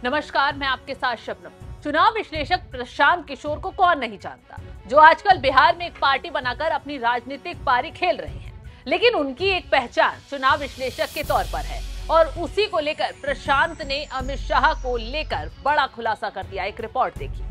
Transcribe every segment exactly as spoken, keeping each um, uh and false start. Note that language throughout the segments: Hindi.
नमस्कार, मैं आपके साथ शबनम। चुनाव विश्लेषक प्रशांत किशोर को कौन नहीं जानता, जो आजकल बिहार में एक पार्टी बनाकर अपनी राजनीतिक पारी खेल रहे हैं। लेकिन उनकी एक पहचान चुनाव विश्लेषक के तौर पर है और उसी को लेकर प्रशांत ने अमित शाह को लेकर बड़ा खुलासा कर दिया। एक रिपोर्ट देखिए।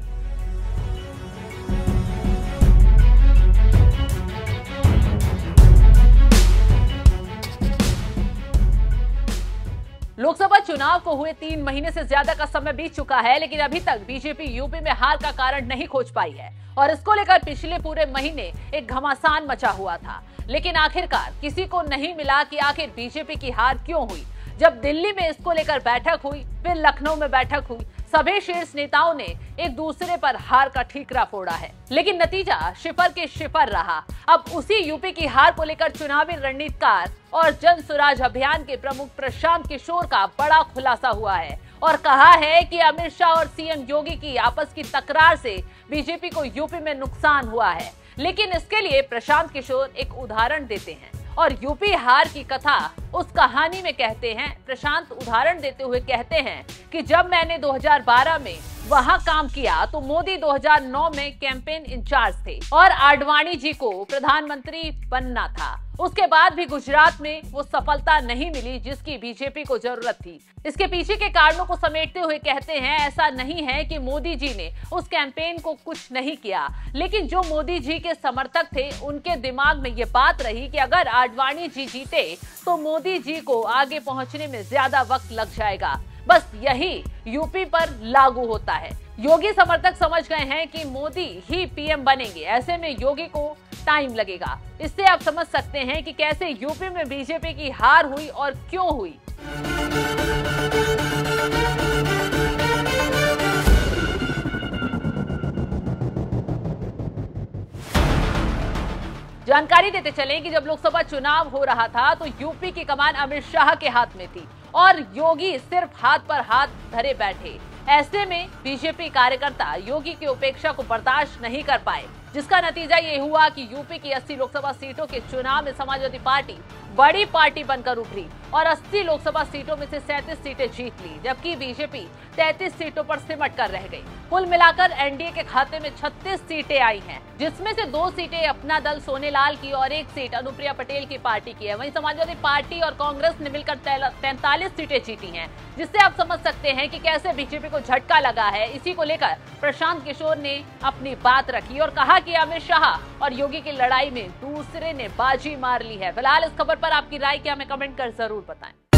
लोकसभा चुनाव को हुए तीन महीने से ज्यादा का समय बीत चुका है, लेकिन अभी तक बीजेपी यूपी में हार का कारण नहीं खोज पाई है और इसको लेकर पिछले पूरे महीने एक घमासान मचा हुआ था। लेकिन आखिरकार किसी को नहीं मिला कि आखिर बीजेपी की हार क्यों हुई। जब दिल्ली में इसको लेकर बैठक हुई, फिर लखनऊ में बैठक हुई, सभी शीर्ष नेताओं ने एक दूसरे पर हार का ठीकरा फोड़ा है, लेकिन नतीजा शिफर के शिफर रहा। अब उसी यूपी की हार को लेकर चुनावी रणनीतिकार और जन स्वराज अभियान के प्रमुख प्रशांत किशोर का बड़ा खुलासा हुआ है और कहा है कि अमित शाह और सीएम योगी की आपस की तकरार से बीजेपी को यूपी में नुकसान हुआ है। लेकिन इसके लिए प्रशांत किशोर एक उदाहरण देते हैं और यूपी हार की कथा उस कहानी में कहते हैं। प्रशांत उदाहरण देते हुए कहते हैं कि जब मैंने दो हज़ार बारह में वहां काम किया तो मोदी दो हज़ार नौ में कैंपेन इंचार्ज थे और आडवाणी जी को प्रधानमंत्री बनना था। उसके बाद भी गुजरात में वो सफलता नहीं मिली जिसकी बीजेपी को जरूरत थी। इसके पीछे के कारणों को समेटते हुए कहते हैं, ऐसा नहीं है कि मोदी जी ने उस कैंपेन को कुछ नहीं किया, लेकिन जो मोदी जी के समर्थक थे उनके दिमाग में ये बात रही कि अगर आडवाणी जी जीते तो मोदी जी को आगे पहुंचने में ज्यादा वक्त लग जाएगा। बस यही यूपी पर लागू होता है। योगी समर्थक समझ गए हैं कि मोदी ही पीएम बनेंगे, ऐसे में योगी को टाइम लगेगा। इससे आप समझ सकते हैं कि कैसे यूपी में बीजेपी की हार हुई और क्यों हुई। जानकारी देते चलें कि जब लोकसभा चुनाव हो रहा था तो यूपी की कमान अमित शाह के हाथ में थी और योगी सिर्फ हाथ पर हाथ धरे बैठे। ऐसे में बीजेपी कार्यकर्ता योगी की उपेक्षा को बर्दाश्त नहीं कर पाए, जिसका नतीजा ये हुआ कि यूपी की अस्सी लोकसभा सीटों के चुनाव में समाजवादी पार्टी बड़ी पार्टी बनकर उभरी और अस्सी लोकसभा सीटों में से सैंतीस सीटें जीत ली, जबकि बीजेपी तैंतीस सीटों पर सिमट कर रह गई। कुल मिलाकर एनडीए के खाते में छत्तीस सीटें आई हैं, जिसमें से दो सीटें अपना दल सोनेलाल की और एक सीट अनुप्रिया पटेल की पार्टी की है। वहीं समाजवादी पार्टी और कांग्रेस ने मिलकर तैंतालीस सीटें जीती हैं, जिससे आप समझ सकते हैं कि कैसे बीजेपी को झटका लगा है। इसी को लेकर प्रशांत किशोर ने अपनी बात रखी और कहा कि अमित शाह और योगी की लड़ाई में दूसरे ने बाजी मार ली है। फिलहाल इस खबर पर आपकी राय क्या, हमें कमेंट कर जरूर बताएं।